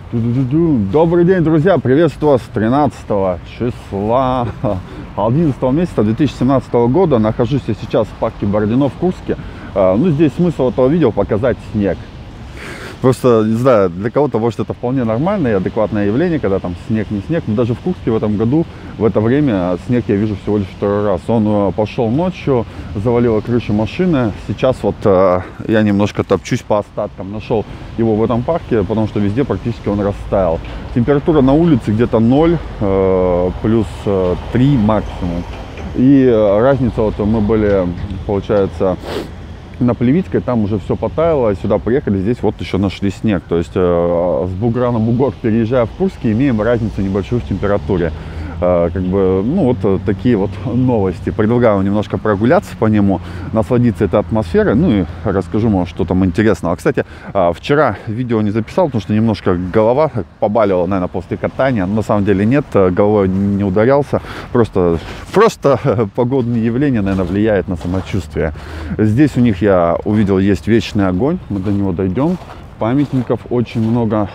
Добрый день, друзья! Приветствую вас 13 числа 11 месяца 2017 года. Нахожусь я сейчас в парке Бородино в Курске. Ну, здесь смысл этого видео показать снег. Просто, не знаю, для кого-то, может, это вполне нормальное и адекватное явление, когда там снег, не снег. Но даже в Курске в этом году, в это время, снег я вижу всего лишь второй раз. Он пошел ночью, завалило крышу машины. Сейчас вот я немножко топчусь по остаткам. Нашел его в этом парке, потому что везде практически он растаял. Температура на улице где-то 0, плюс 3 максимум. И разница, вот мы были, получается, на Плевицкой, там уже все потаяло, сюда приехали, здесь вот еще нашли снег. То есть с бугра на бугор, переезжая в Курске, имеем разницу небольшую в температуре. Как бы, ну, вот такие вот новости. Предлагаю немножко прогуляться по нему, насладиться этой атмосферой, ну и расскажу, может, что там интересного. Кстати, вчера видео не записал, потому что немножко голова побаливала, наверное, после катания. На самом деле нет, головой не ударялся. Просто погодные явления, наверное, влияют на самочувствие. Здесь у них, я увидел, есть вечный огонь. Мы до него дойдем. Памятников очень много.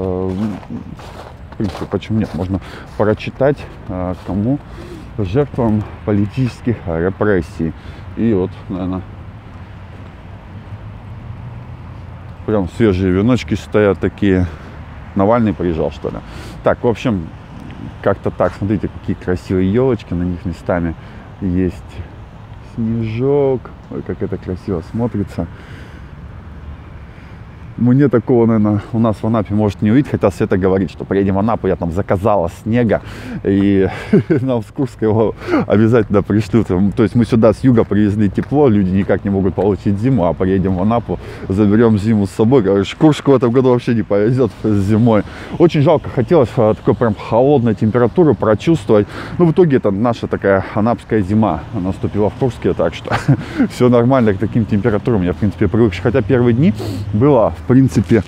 В принципе, почему нет? Можно прочитать, кому жертвам политических репрессий. И вот, наверное, прям свежие веночки стоят такие. Навальный приезжал, что ли. Так, в общем, как-то так. Смотрите, какие красивые елочки, на них местами есть снежок. Ой, как это красиво смотрится. Мне такого, наверное, у нас в Анапе может не увидеть, хотя Света говорит, что приедем в Анапу, я там заказала снега, и нам с Курска его обязательно пришлют. То есть мы сюда с юга привезли тепло, люди никак не могут получить зиму, а приедем в Анапу, заберем зиму с собой. Короче, Курску в этом году вообще не повезет с зимой. Очень жалко, хотелось такой прям холодной температуры прочувствовать. Но в итоге это наша такая анапская зима наступила в Курске, так что все нормально к таким температурам. Я, в принципе, привык, хотя первые дни было, в принципе,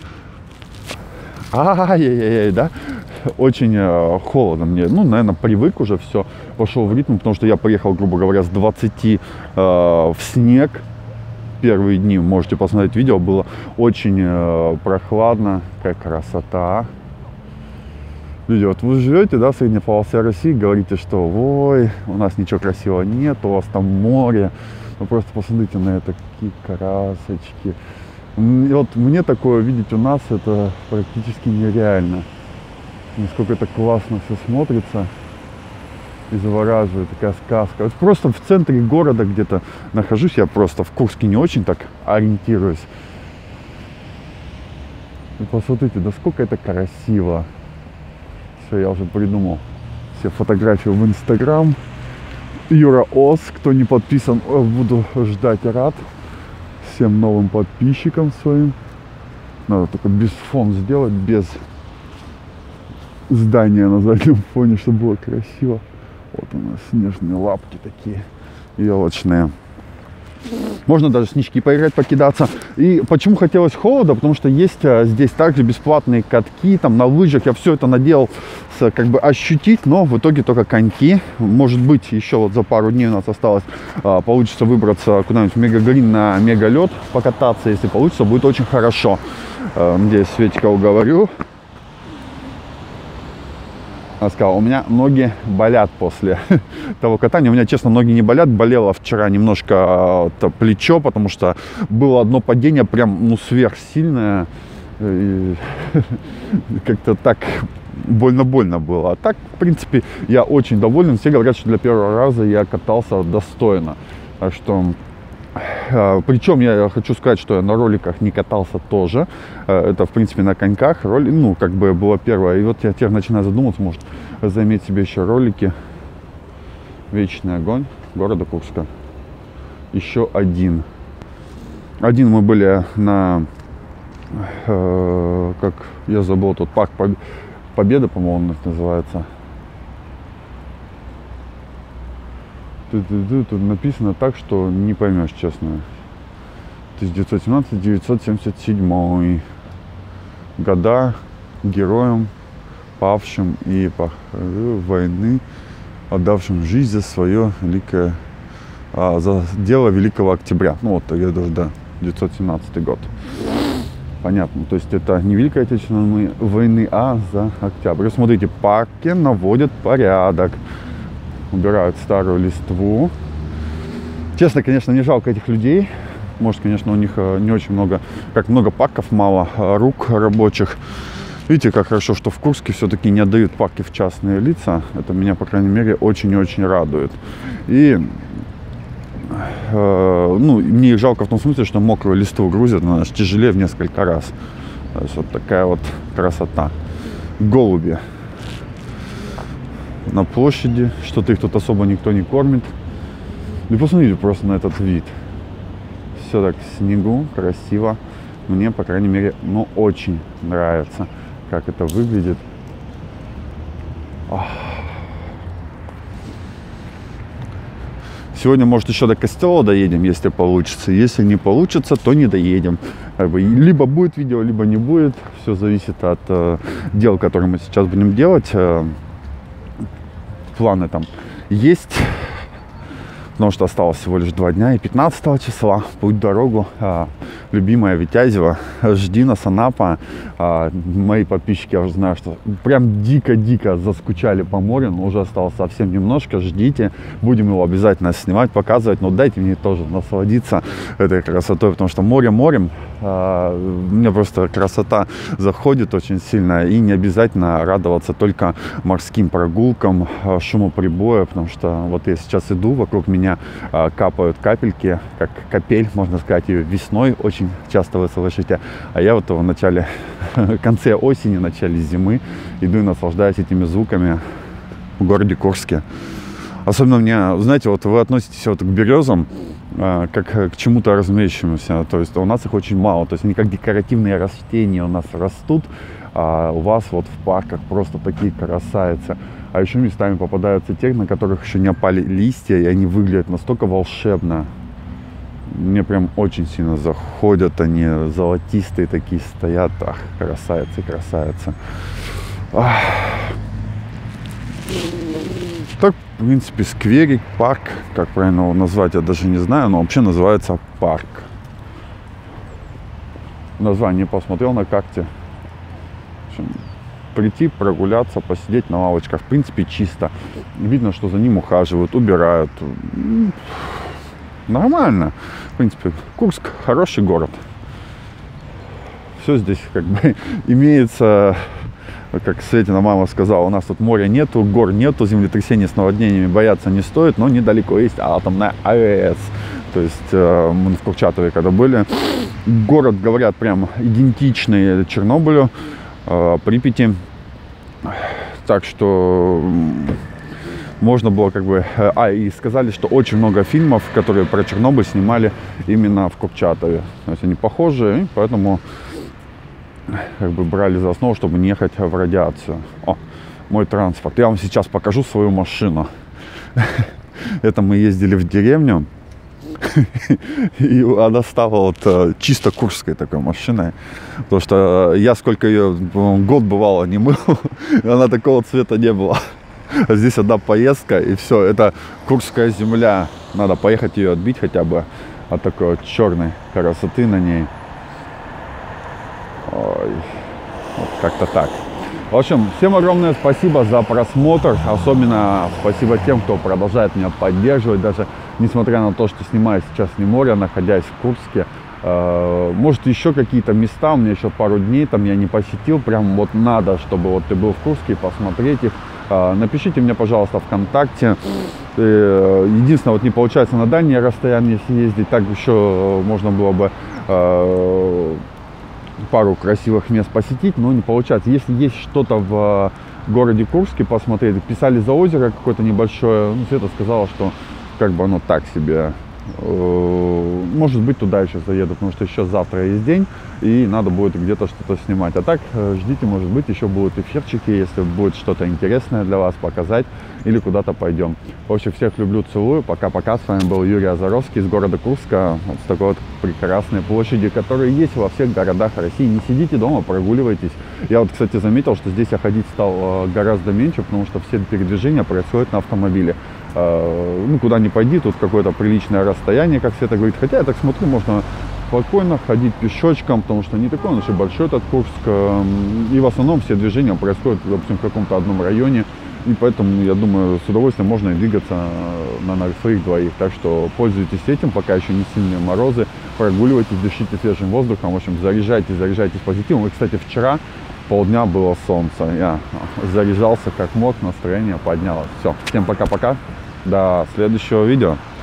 да, очень холодно мне. Ну, наверное, привык уже, все, пошел в ритм, потому что я приехал, грубо говоря, с 20 в снег. Первые дни, можете посмотреть видео, было очень прохладно, какая красота. Люди, вот вы живете, да, в средней полосе России, говорите, что ой, у нас ничего красивого нет, у вас там море. Ну, просто посмотрите на это, какие красочки. И вот мне такое видеть у нас, это практически нереально. Насколько это классно все смотрится и завораживает, такая сказка. Вот просто в центре города где-то нахожусь, я просто в Курске не очень так ориентируюсь. И посмотрите, да сколько это красиво. Все, я уже придумал все фотографии в Инстаграм. Юра Ос, кто не подписан, буду ждать, рад. Всем новым подписчикам своим. Надо только без фон сделать, без здания на заднем фоне, чтобы было красиво. Вот у нас снежные лапки такие елочные. Можно даже снежки поиграть, покидаться. И почему хотелось холода? Потому что есть здесь также бесплатные катки, там на лыжах. Я все это надеялся как бы ощутить, но в итоге только коньки. Может быть, еще вот за пару дней у нас осталось, получится выбраться куда-нибудь в Мегагарин на мегалед, покататься. Если получится, будет очень хорошо. Надеюсь, Светика уговорю. Она сказала, у меня ноги болят после того катания. У меня, честно, ноги не болят. Болело вчера немножко плечо, потому что было одно падение прям, ну, сверхсильное. Как-то так больно-больно было. А так, в принципе, я очень доволен. Все говорят, что для первого раза я катался достойно. Так что... Причем я хочу сказать, что я на роликах не катался тоже. Это, в принципе, на коньках. Ну, как бы было первое. И вот я теперь начинаю задумываться, может, заиметь себе еще ролики. Вечный огонь города Курска. Еще один. Один мы были на... как я забыл, тут парк Победы, по-моему, называется. Тут написано так, что не поймешь, честно. 1917-1977 года героям, павшим и войны, отдавшим жизнь за свое великое, за дело Великого Октября. Ну вот, я даже, да, 1917 год. Понятно, то есть это не Великой Отечественной войны, а за октябрь. Смотрите, парки наводят порядок, убирают старую листву. Честно, конечно, мне жалко этих людей. Может, конечно, у них не очень много, как много парков, мало рук рабочих. Видите, как хорошо, что в Курске все-таки не отдают парки в частные лица. Это меня, по крайней мере, очень и очень радует. И ну, мне их жалко в том смысле, что мокрую листву грузят, она аж тяжелее в несколько раз. То есть вот такая вот красота. Голуби на площади, что-то их тут особо никто не кормит. И посмотрите просто на этот вид. Все так в снегу, красиво. Мне, по крайней мере, ну, очень нравится, как это выглядит. Сегодня, может, еще до Костела доедем, если получится. Если не получится, то не доедем. Как бы, либо будет видео, либо не будет. Все зависит от дел, которые мы сейчас будем делать. Планы там есть. Потому что осталось всего лишь 2 дня. И 15 числа путь в дорогу. Любимая Витязева, жди нас, Анапа. Мои подписчики, я уже знаю, что прям дико-дико заскучали по морю. Но уже осталось совсем немножко. Ждите. Будем его обязательно снимать, показывать. Но дайте мне тоже насладиться этой красотой. Потому что море морем. Мне просто красота заходит очень сильно. И не обязательно радоваться только морским прогулкам, шуму прибоя. Потому что вот я сейчас иду, вокруг меня капают капельки, как капель, можно сказать, ее весной очень часто вы слышите. А я вот в начале, в конце осени, начале зимы иду и наслаждаюсь этими звуками в городе Курске. Особенно мне, знаете, вот вы относитесь вот к березам как к чему-то разумеющемуся. То есть у нас их очень мало. То есть они как декоративные растения у нас растут, а у вас вот в парках просто такие красавицы. А еще местами попадаются те, на которых еще не опали листья, и они выглядят настолько волшебно. Мне прям очень сильно заходят они, золотистые такие стоят. Ах, красавицы, красавицы. Ах. Так, в принципе, скверик, парк, как правильно его назвать, я даже не знаю, но вообще называется парк. Название посмотрел на карте. В общем, прийти, прогуляться, посидеть на лавочках. В принципе, чисто. Видно, что за ним ухаживают, убирают. Нормально. В принципе, Курск хороший город. Все здесь как бы имеется, как Светина мама сказала, у нас тут моря нету, гор нету, землетрясений с наводнениями бояться не стоит, но недалеко есть атомная АЭС. То есть мы в Курчатове когда были, город, говорят, прям идентичный Чернобылю, Припяти. Так что можно было как бы... и сказали, что очень много фильмов, которые про Чернобыль снимали именно в Курчатове. То есть они похожи, и поэтому как бы брали за основу, чтобы не ехать в радиацию. О, мой транспорт. Я вам сейчас покажу свою машину. Это мы ездили в деревню. И она стала вот чисто курской такой машиной. Потому что я сколько ее, год бывало не мыл, она такого цвета не было. А здесь одна поездка и все. Это курская земля. Надо поехать ее отбить хотя бы от такой вот черной красоты на ней. Ой, вот как-то так. В общем, всем огромное спасибо за просмотр. Особенно спасибо тем, кто продолжает меня поддерживать. Даже несмотря на то, что снимаю сейчас не море, находясь в Курске. Может, еще какие-то места, у меня еще пару дней там я не посетил. Прям вот надо, чтобы вот ты был в Курске и посмотреть их. Напишите мне, пожалуйста, ВКонтакте. Единственное, вот не получается на дальние расстояния съездить. Так еще можно было бы пару красивых мест посетить, но не получается. Если есть что-то в городе Курске посмотреть, писали за озеро какое-то небольшое, ну, Света сказала, что как бы оно так себе. Может быть, туда еще заеду, потому что еще завтра есть день, и надо будет где-то что-то снимать. А так, ждите, может быть, еще будут эфирчики, если будет что-то интересное для вас показать, или куда-то пойдем. В общем, всех люблю, целую. Пока-пока. С вами был Юрий Азаровский из города Курска, вот с такой вот прекрасной площади, которая есть во всех городах России. Не сидите дома, прогуливайтесь. Я вот, кстати, заметил, что здесь я ходить стал гораздо меньше, потому что все передвижения происходят на автомобиле. Ну, куда ни пойди, тут какое-то приличное расстояние, как Света говорит. Хотя я так смотрю, можно спокойно ходить пешочком, потому что не такой он уж и большой этот Курск. И в основном все движения происходят, допустим, в каком-то одном районе. И поэтому, я думаю, с удовольствием можно и двигаться на своих двоих. Так что пользуйтесь этим, пока еще не сильные морозы. Прогуливайтесь, дышите свежим воздухом. В общем, заряжайтесь позитивом. И, кстати, вчера полдня было солнце. Я заряжался как мог, настроение поднялось. Все, всем пока-пока. До следующего видео.